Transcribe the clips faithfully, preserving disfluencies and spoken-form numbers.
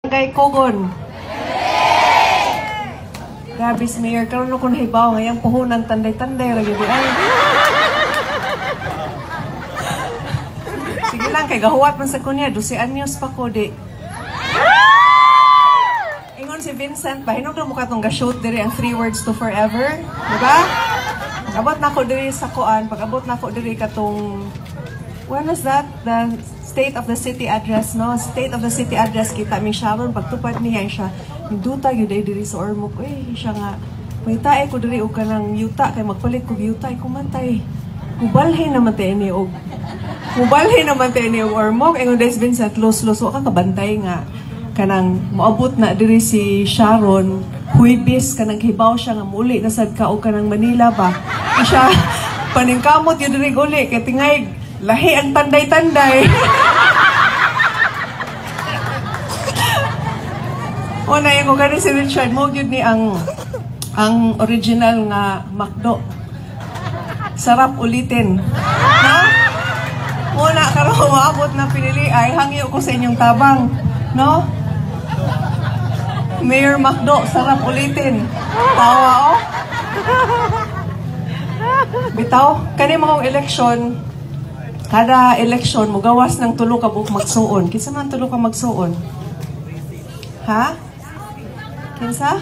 Kay Kogon. Grabe si Mayor, karon ko nahibaw ngayang puhunan tanday-tanday lagi di ay. Sige lang kay gahuwat man sa kunya, twelve anyos pa ko di. Ingon si Vincent, pahinog mo katong ga-shoot diri ang three words to forever, di ba? Pag-abot na ko diri sa kuan, pag-abot na ko diri katong what was that? The State of the City address, no? State of the City address, kita mi Sharon, pagtupad niya siya, duta yun ay diri sa Ormoc, eh, siya nga, may tae ko diri o ka ng yuta, kay magpalit ko yuta, ay kumantay. Mubalhin naman tayo ni og. Mubalhin naman tayo ni og Ormoc, ingon des Vincent, los-los, o ka kabantay nga, kanang maabot na diri si Sharon, huibis, kanang hibaw siya nga muli, nasad ka o kanang Manila ba? Siya, paningkamot yun diri uli, kay tingay, lahi ang tanday-tanday. O na yung gani si Richard, mo yun ni ang ang original nga McDo. Sarap ulitin. No? Muna karon maabot na pinili ay hangyo ko sa inyong tabang. No? Mayor McDo, sarap ulitin. Tawa o. Oh. Bitaw, kani mga eleksyon, kada eleksyon, mugawas ng tulo ka buok magsuon. Kinsa man tulo ka magsuon? Ha? Kinsa?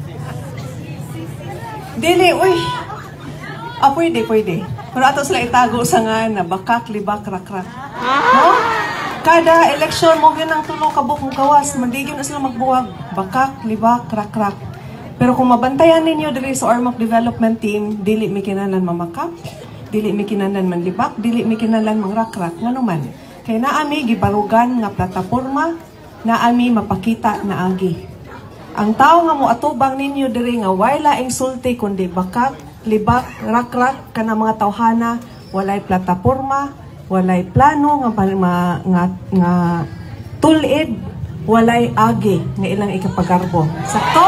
Dili, uy. Ah, pwede, pwede. Pero ato sila itago sa nga na bakak, libak, rak-rak. No? Kada eleksyon, mo ng tulo ka buok mugawas. Mandigin na sila magbuwag. Bakak, libak, rak-rak. Pero kung mabantayan ninyo dili sa Ormoc Development Team, dili mi kinanan mamakak. Dili mi kinanan manlibak, dili mi kinanan mangrakrak, ngano man. Kay naami gibarugan nga plataporma, naami mapakita na agi. Ang tao nga mo atubang ninyo diri nga wala ing sulti kundi bakak, libak, rakrak kana mga tawhana, walay plataporma, walay plano nga nga, nga, nga tulid, walay agi nga ilang ikapagarbo. Sakto?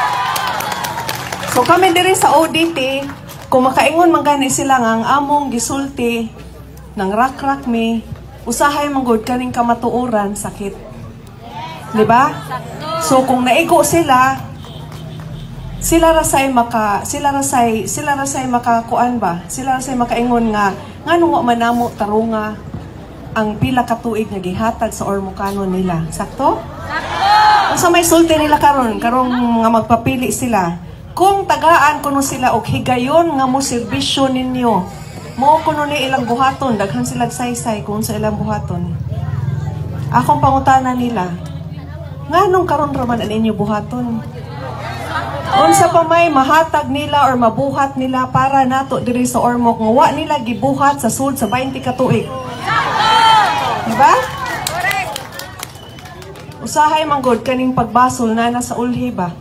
So kami diri sa O D T, kung makaingon man gani sila nga ang among gisulti ng rak-rak mi, usahay manggod kaning kamatuoran sakit. Di ba? So kung naigo sila, sila rasay maka sila rasay sila rasay makakuan ba? Sila rasay makaingon nga ngano wa manamo tarunga ang pila ka tuig nga gihatag sa Ormocano nila. Sakto? Sakto. Unsa may sulti nila karon? Karong nga magpapili sila. Kung tagaan kuno sila og higayon nga mo serbisyo ninyo, mo kuno ni ilang buhaton, daghan sila saysay kung sa ilang buhaton. Akong pangutana nila, nganong karon raman ang inyo buhaton? Unsa pa may mahatag nila or mabuhat nila para nato diri sa Ormoc nga wa nila gibuhat sa sud sa twenty ka tuig. Diba? Usahay manggod kaning pagbasol na nasa ulhi ba?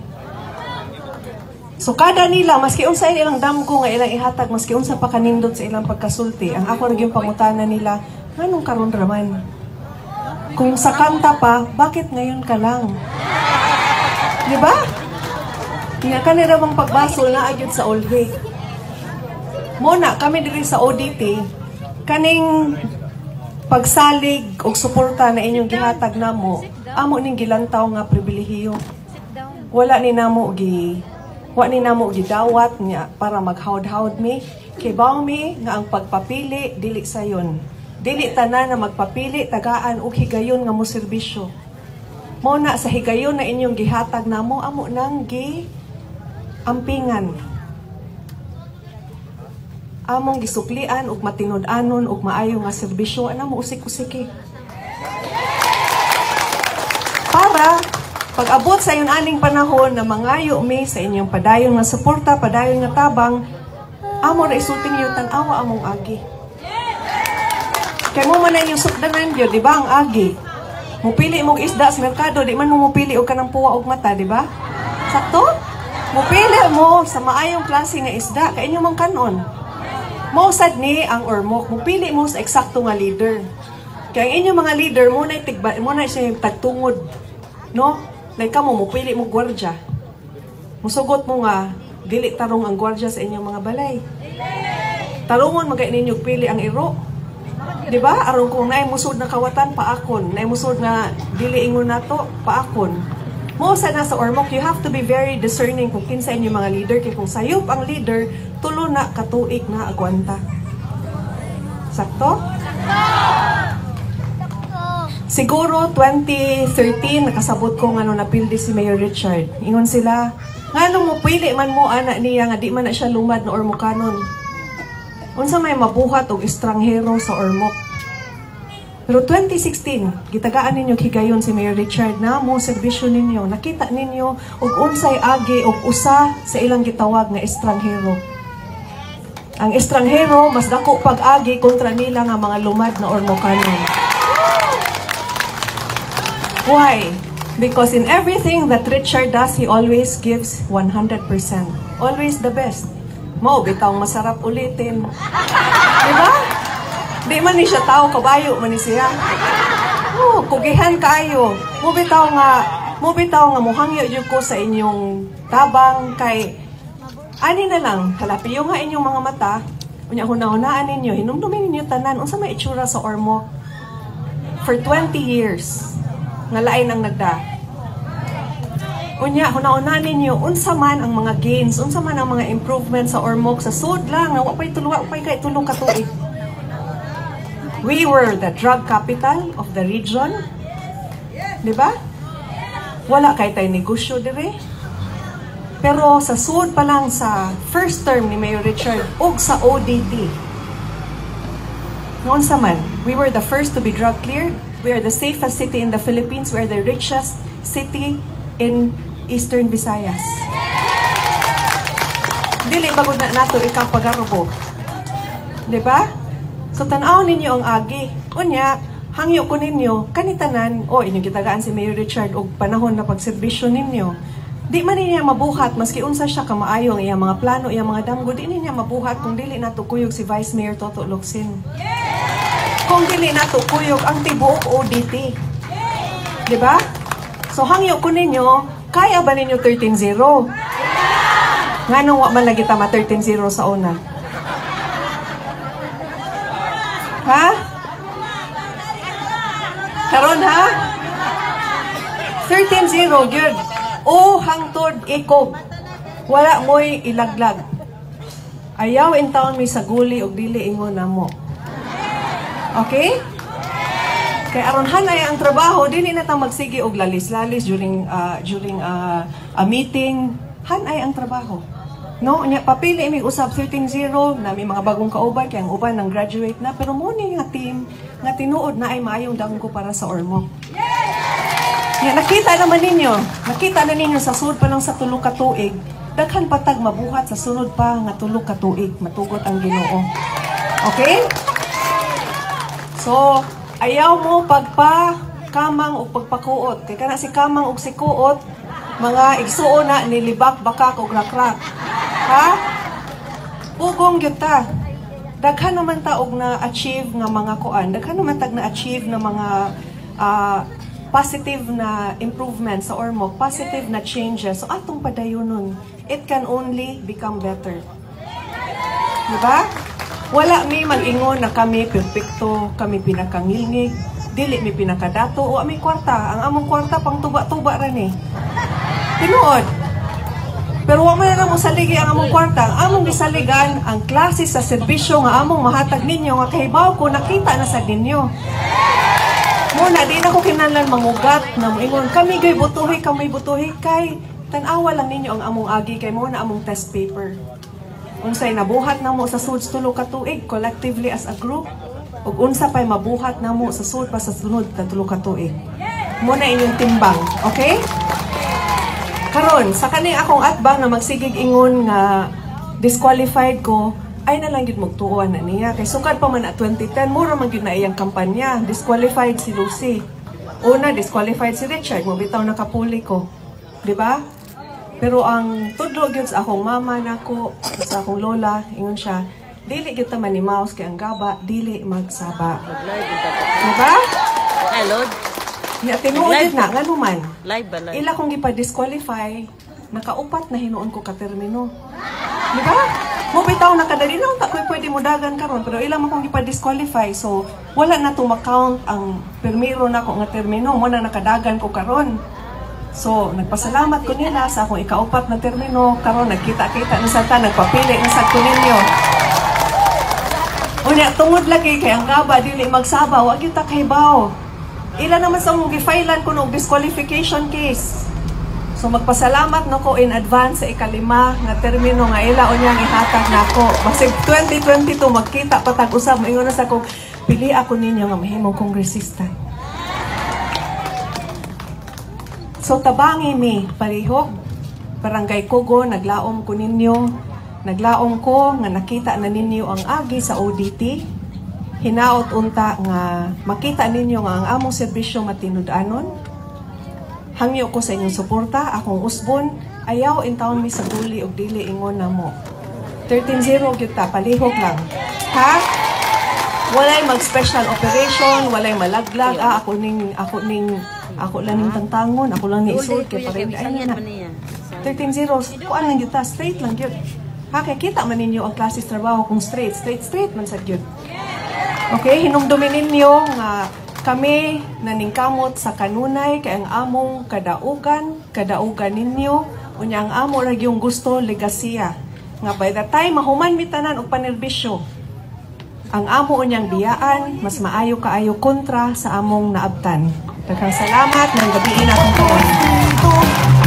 So kada nila, maski unsa ilang damgo nga ilang ihatag, maski unsa pa kanindot sa ilang pagkasulti, ang ako rin yung pangutana nila, nganong karon raman? Kung sa kanta pa, bakit ngayon ka lang? Di ba? Nga kanira bang pagbasol na agad sa ulhi. Muna, kami diri sa O D T, kaning pagsalig o suporta na inyong gihatag namo, amo ning gilantaw nga pribilehiyo. Wala ni namo gi Wa ni namo gidawat niya para maghawd-hawd mi. Kay baw mi nga ang pagpapili dili sayon. Dili tanan na magpapili tagaan og higayon nga mo serbisyo. Mao na sa higayon na inyong gihatag namo amo nang gi ampingan. Among gisuklian og matinud-anon og maayo nga serbisyo ana mo usik-usiki. Para pag-abot sa yun aning panahon na mangayo mi sa inyong padayon nga suporta, padayon nga tabang, amo na isulting nyo tanawa among agi. Kaya mo man na inyong sukdanan yun, di ba ang agi? Mupili mong isda sa merkado, di man mo mupili o kanang puwa o mata, di ba? Sakto? Mupili mo sa maayong klase nga isda, kaya inyo mang kanon. Mausad ni ang Ormoc, mupili mo sa eksakto nga leader. Kaya ang inyong mga leader, muna itigba, muna siya tagtungod. No? Like ka mo, mupili mo gwardya. Musugot mo nga, dili tarong ang gwardya sa inyong mga balay. Tarungon, magay ninyo pili ang iro. Di ba? Aron kung naay musod na kawatan, paakon. Naay musod na dili ingon nato, paakon. Mo sa nasa Ormoc, you have to be very discerning kung kinsa inyo mga leader. Kaya kung sayop ang leader, tulo na katuig na agwanta. Sakto? Siguro twenty thirteen, nakasabot ko nga nung napildi si Mayor Richard. Ingon sila, nga nung mo pili man mo anak niya nga di man na siya lumad na Ormocanon. Unsa may mabuhat og estranghero sa Ormoc. Pero twenty sixteen, gitagaan ninyo higayon si Mayor Richard na mo serbisyo ninyo. Nakita ninyo og unsay agi og usa sa ilang gitawag nga estranghero. Ang estranghero mas dako pag-agi kontra nila nga mga lumad na Ormocanon. Why? Because in everything that Richard does, he always gives one hundred percent. Always the best. Mao bitaw masarap ulitin. Diba? Di man ni siya tao, kabayo man ni siya. Oh, kugihan kayo. Mo bitaw nga, mo bitaw nga muhangyo jud ko sa inyong tabang kay ani na lang, kalapiyo nga inyong mga mata. Unya hunahunaan ninyo, hinumdumin ninyo tanan unsa may itsura sa Ormoc. For twenty years. Nga lain ang nagda. Unya, hunauna ninyo, unsa man ang mga gains, unsa man ang mga improvements sa Ormoc, sa sud lang, nga wapay tulo, wapay kay tulong katuig. We were the drug capital of the region. Di ba? Wala kay tay negosyo dire. Pero sa sud pa lang sa first term ni Mayor Richard, ug sa O D T. Unsa man, we were the first to be drug cleared. We are the safest city in the Philippines. We are the richest city in Eastern Visayas. Dili bagod na nato ikaw pagarubo. Diba? So tanaw ninyo ang agi. Unya, hangyo ko ninyo, kanitanan, o oh, inyong gitagaan si Mayor Richard og panahon na pagserbisyo ninyo. Di man niya mabuhat, maski unsa siya kamaayo ang iyang mga plano, iyang mga damgo, di niya mabuhat kung dili nato kuyog si Vice Mayor Toto Locsin. Kung dili nato kuyog ang tibuok O D T. Diba? So hangyo ko ninyo, kaya ba ninyo thirteen zero? Nga nung wa man lagi tama thirteen zero sa una. Ha? Karon ha? thirteen zero, good. O hangtod ikog. Wala mo'y ilaglag. Ayaw in taon mi saguli og dili ingon namo. Okay? Kay aron hanay ang trabaho, dili na ta magsige og lalis-lalis during uh, during uh, a meeting. Hanay ang trabaho. No, nya papili mi usab thirteen zero na may mga bagong kauban kay ang uban nang graduate na pero mo ni nga team nga tinuod na ay maayong danggo para sa Ormoc. Nya nakita naman ninyo, nakita na ninyo sa sud pa lang sa tulo ka tuig, daghan patag mabuhat sa sunod pa nga tulo ka tuig, matugot ang Ginoo. Okay? So, ayaw mo pagpa kamang o pagpakuot. Kaya kana si kamang o si kuot, mga igsuon na nilibak, bakak o rakrak. Ha? Ugong gyud ta. Daghan naman ta og na-achieve nga mga kuan. Daghan naman tag na-achieve na mga uh, positive na improvement sa Ormoc, positive na changes. So, atong padayonon, it can only become better. Diba? Wala mi mag-ingon na kami perfecto, kami pinakangilngig, dili mi pinakadato, wa mi kwarta. Ang among kwarta pang tuba-tuba ra ni. Tinuod. Pero wa man na mo saligi ang among kwarta. Ang among gisaligan ang klase sa serbisyo nga among mahatag ninyo nga kahibaw ko nakita na sa ninyo. Muna di na ko kinahanglan mangugat na moingon kami gay butuhi, kami butuhi kay tan-awa lang ninyo ang among agi kay mo na among test paper. Unsay nabuhat namo sa sud tulo ka tuig collectively as a group ug unsa pay mabuhat namo sa sud pa sa sunod na tulo ka tuig. Mo na inyong timbang, okay? Karon sa kani akong atbang na magsigig ingon nga disqualified ko ay na lang gid magtuon na niya kay sukad pa man at twenty ten mura man gyud na iyang kampanya. Disqualified si Lucy. Una disqualified si Richard, mo bitaw na kapuli ko. Di ba? Pero ang tudlo gyud sa akong mama nako, sa akong lola, ingon siya, dili gyud ta manimaos kay ang gaba dili magsaba. Diba? Hello. Ni tinuod na ngano man. Live ba live? Ila kong gipa-disqualify, nakaupat na hinuon ko ka termino. Diba? mo bitaw na kada dinaw ta koy pwede mo dagan karon pero ilang man kong ipa-disqualify so wala na to ma-count ang permiro na ko nga termino mo na nakadagan ko karon. So nagpasalamat ko nila sa akong ikaupat na termino karon nagkita-kita na sa ta nagpapili na sa ko ninyo. Unya tungod lagi kay ang gaba dili magsabaw wa gyud ta kahibaw. Ila naman sa mong gifailan ko ng disqualification case. So magpasalamat no ko in advance sa ikalima nga termino nga ila unyang ihatag nako. Basig twenty twenty-two magkita patag usab moingon na sa kong pili ako ninyo nga mahimong kongresista. So tabangi mi palihog barangay Kugo naglaom ko ninyo. Naglaom ko nga nakita na ninyo ang agi sa O D T. Hinaot unta nga makita ninyo nga ang among serbisyo matinud-anon. Hangyo ko sa inyong suporta, akong usbon, ayaw in taon mi sa duli og dili ingon na mo. thirteen zero gyud ta, palihog lang. Ha? Walay mag-special operation, walay malaglag, ah, ako ning, ako ning, ako lang ning tangtangon, ako lang ni isod, kay pareho ay na. thirteen zero, kuan lang gyud ta, straight lang gyud. Ha, kay kita man ninyo ang klases trabaho kung straight, straight, straight man sa gyud. Okay, hinumdumin ninyo nga kami naningkamot sa kanunay kay ang among kadaugan, kadaugan ninyo, unya ang amo ra yung gusto legasiya. Nga by the time mahuman mi tanan og panerbisyo, ang amo unyang biyaan mas maayo kaayo kontra sa among naabtan. Daghang salamat nang gabi na akong kawan.